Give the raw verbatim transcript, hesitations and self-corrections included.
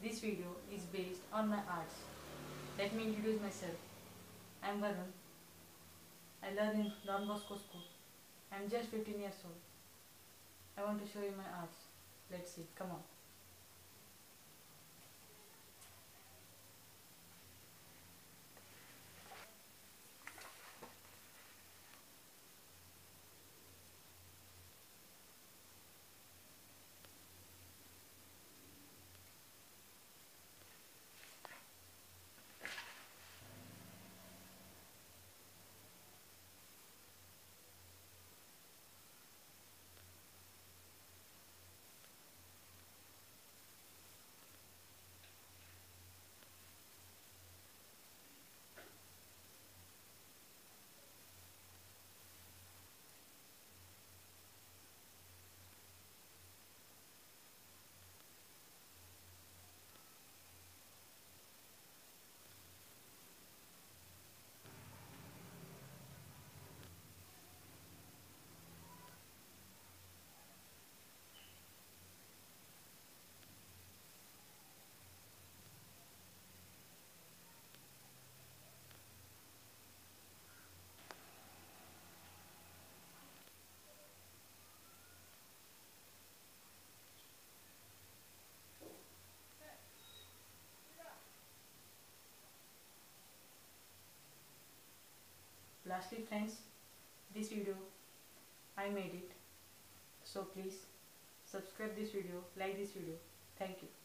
This video is based on my arts. Let me introduce myself. I am Varun. I learn in Don Bosco School. I am just fifteen years old. I want to show you my arts. Let's see. Come on. Lastly friends, this video I made it. So please subscribe this video, like this video. Thank you.